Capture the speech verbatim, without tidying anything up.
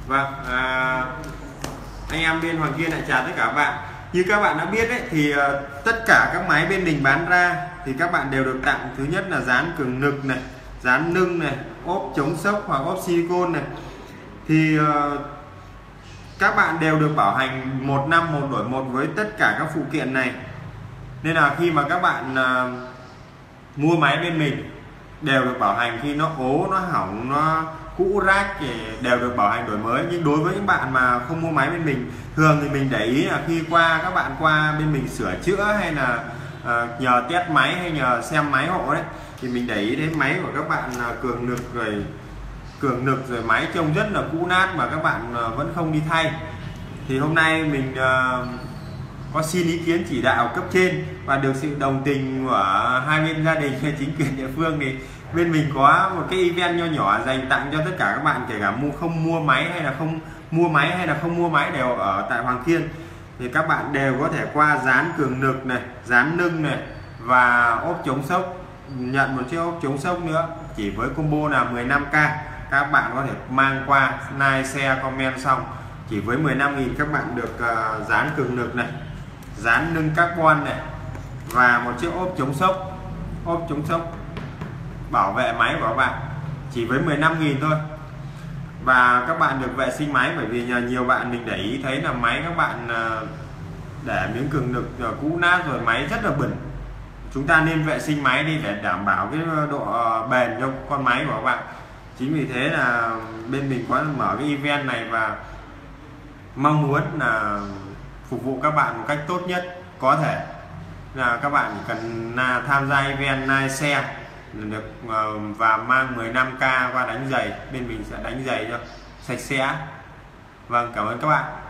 Vâng, à, anh em bên Hoàng Kiên lại chào tất cả các bạn. Như các bạn đã biết đấy thì uh, tất cả các máy bên mình bán ra thì các bạn đều được tặng thứ nhất là dán cường lực này, dán nâng này, ốp chống sốc hoặc ốp silicon này. Thì uh, các bạn đều được bảo hành một năm một đổi một với tất cả các phụ kiện này. Nên là khi mà các bạn uh, mua máy bên mình đều được bảo hành, khi nó ố, nó hỏng, nó cũ rách thì đều được bảo hành đổi mới. Nhưng đối với những bạn mà không mua máy bên mình, thường thì mình để ý là khi qua các bạn qua bên mình sửa chữa hay là uh, nhờ test máy hay nhờ xem máy hộ đấy, thì mình để ý đến máy của các bạn là cường lực rồi cường lực rồi máy trông rất là cũ nát mà các bạn uh, vẫn không đi thay. Thì hôm nay mình uh, có xin ý kiến chỉ đạo cấp trên và được sự đồng tình của hai bên gia đình hay chính quyền địa phương, thì bên mình có một cái event nho nhỏ dành tặng cho tất cả các bạn, kể cả mua không mua máy hay là không mua máy hay là không mua máy đều ở tại Hoàng Kiên, thì các bạn đều có thể qua dán cường lực này, dán nâng này và ốp chống sốc, nhận một chiếc ốp chống sốc nữa chỉ với combo là mười lăm k. Các bạn có thể mang qua like, share, comment xong chỉ với mười lăm nghìn các bạn được uh, dán cường lực này, dán nâng carbon này và một chiếc ốp chống sốc, ốp chống sốc bảo vệ máy của các bạn chỉ với mười lăm nghìn thôi. Và các bạn được vệ sinh máy, bởi vì nhiều bạn mình để ý thấy là máy các bạn để miếng cường lực cũ nát rồi, máy rất là bẩn. Chúng ta nên vệ sinh máy đi để đảm bảo cái độ bền cho con máy của các bạn. Chính vì thế là bên mình có mở cái event này và mong muốn là phục vụ các bạn một cách tốt nhất có thể. Là các bạn cần là tham gia event like, share được và mang mười lăm k qua đánh giày, bên mình sẽ đánh giày cho sạch sẽ. Vâng, cảm ơn các bạn.